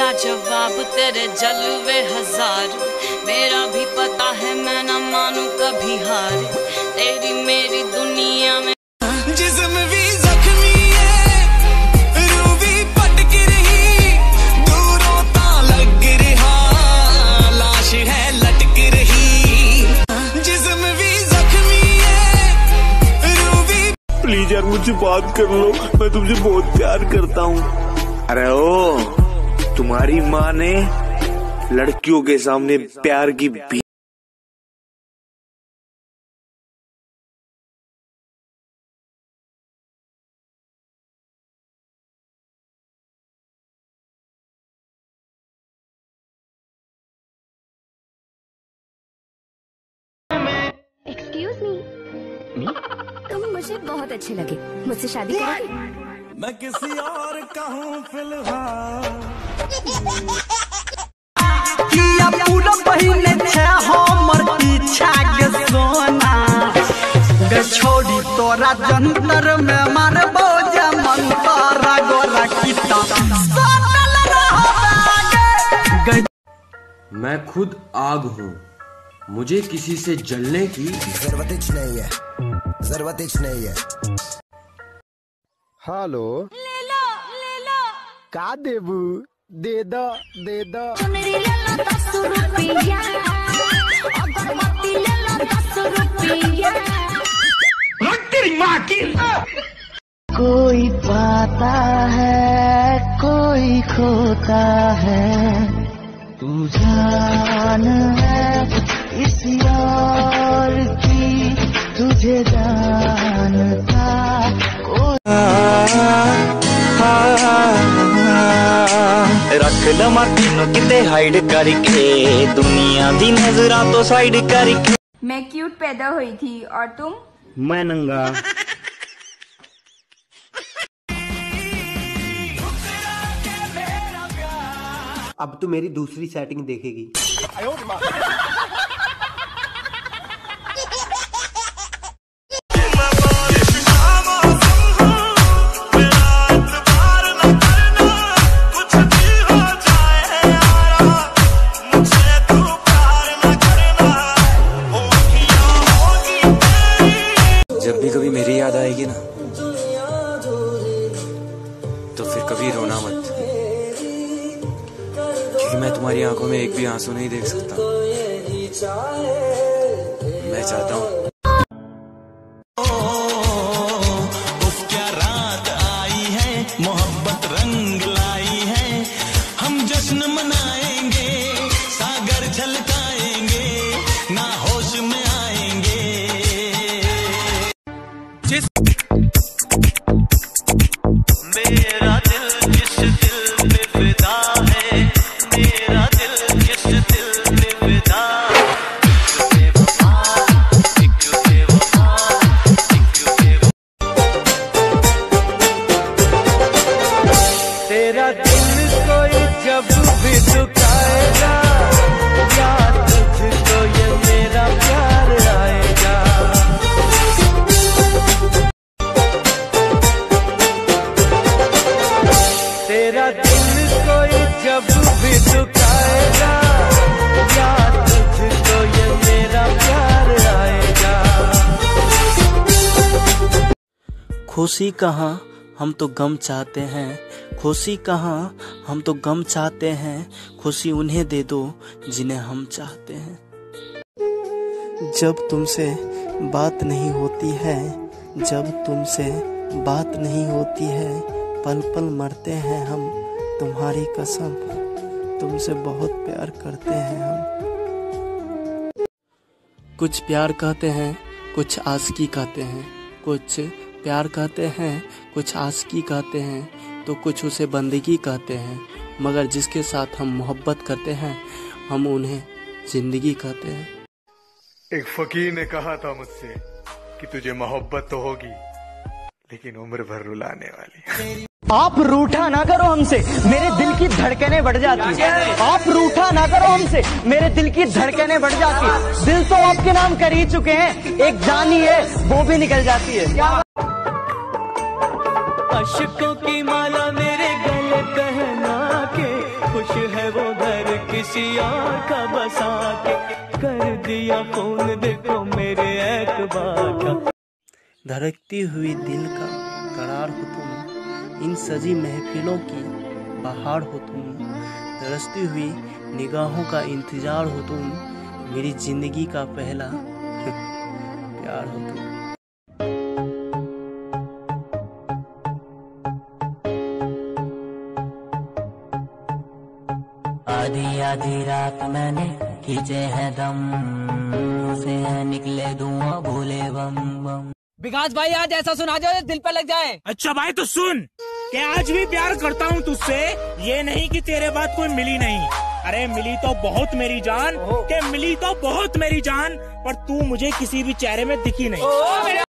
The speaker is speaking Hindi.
लाजवाब तेरे जलवे हजार, मेरा भी पता है मैं न मानू कभी हार, तेरी मेरी दुनिया में जिस्म भी जख्मी है, रूह भी पटक रही, दूरों ता लग रहा, लाश है लटक रही, जिस्म भी जख्मी है, रूह भी। प्लीज यार मुझसे बात कर लो, मैं तुमसे बहुत प्यार करता हूँ। अरे ओ, तुम्हारी माँ ने लड़कियों के सामने प्यार की एक्सक्यूज मी, तुम मुझे बहुत अच्छे लगे, मुझसे शादी करोगे? मैं किसी और का हूँ फिलहाल। किया पूरा महीने छे हमर पीछा के सोना, गे छोड़ी तोरा जंतर में मारबो जे मंतरा गोरा किता सोनल रहबे। मैं खुद आग हूँ, मुझे किसी से जलने की जरूरत नहीं है, जरूरत नहीं है। हेलो, ले लो का देबू? दे दो दे दो। चुनरी ले लो 10 रुपया, अगरबत्ती ले लो 10 रुपया। तेरी माँ की। कोई पाता है कोई खोता है, तू जान है इस यार की, तुझे जानता कोई। रख लमा तीनों किते हाइड करके, दुनिया दी नजरा तो साइड करके। मैं क्यूट पैदा हुई थी और तुम? मैं नंगा। अब तू मेरी दूसरी सेटिंग देखेगी। जब भी कभी मेरी याद आएगी ना, तो फिर कभी रोना मत, क्योंकि मैं तुम्हारी आंखों में एक भी आंसू नहीं देख सकता। मैं चाहता हूँ क्या रात आई है, मोहब्बत रंग लाई है, हम जश्न मनाएंगे, सागर छलकाएंगे, ना होश में आएंगे। मेरा दिल किस दिल पे फिदा है, मेरा दिल किस दिल पे फिदा। तेरा दिल कोई जब भी दुखाएगा, याद तुझको ये मेरा प्यार आएगा। तेरा दिल कोई जब भी दुखाएगा, याद तुझको ये मेरा प्यार आएगा। खुशी कहाँ हम तो गम चाहते हैं, खुशी कहाँ हम तो गम चाहते हैं, खुशी उन्हें दे दो जिन्हें हम चाहते हैं। जब तुमसे बात नहीं होती है, जब तुमसे बात नहीं होती है, पल पल मरते हैं हम, तुम्हारी कसम तुमसे बहुत प्यार करते हैं हम। कुछ प्यार कहते हैं, कुछ आशिकी कहते हैं, कुछ प्यार कहते हैं, कुछ आशिकी कहते हैं, तो कुछ उसे बंदगी कहते हैं, मगर जिसके साथ हम मोहब्बत करते हैं हम उन्हें जिंदगी कहते हैं। एक फकीर ने कहा था मुझसे कि तुझे मोहब्बत तो होगी लेकिन उम्र भर रुलाने वाली। आप रूठा ना करो हमसे, मेरे दिल की धड़कनें बढ़ जाती है। आप रूठा ना करो हमसे, मेरे दिल की धड़कनें बढ़ जाती है। दिल तो आपके नाम कर ही चुके हैं, एक जानी है वो भी निकल जाती है। अशकों की माला मेरे गले पहना के खुश किसी और का बसा के कर दिया खून देखो मेरे ऐतबार का। धड़कती हुई दिल का करार हो तुम, इन सजी महफिलों की बहार हो तुम, तरसती हुई निगाहों का इंतजार हो तुम, मेरी जिंदगी का पहला प्यार हो तुम। आधी आधी रात मैंने खींचे हैं दम, उसे है निकले धुआं भोले बम बम। विकास भाई आज ऐसा सुना जो दिल पे लग जाए। अच्छा भाई तो सुन कि आज भी प्यार करता हूँ तुझसे, ये नहीं कि तेरे बाद कोई मिली नहीं। अरे मिली तो बहुत मेरी जान, के मिली तो बहुत मेरी जान, पर तू मुझे किसी भी चेहरे में दिखी नहीं।